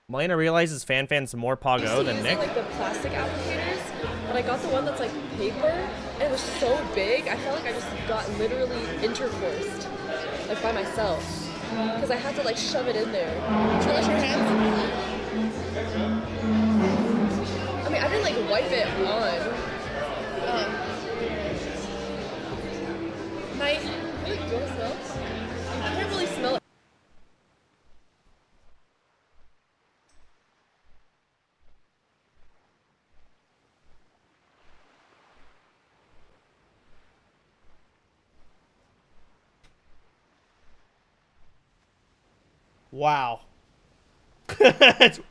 Melena realizes Fan's more Pogo than Nick. Like the plastic applicators, but I got the one that's like paper, and it was so big. I felt like I just got literally intercoursed, like by myself, because I had to like shove it in there. Did you wash your hands? I mean, I didn't like wipe it on. Mike, really good smell. I can't really smell it. Wow. It's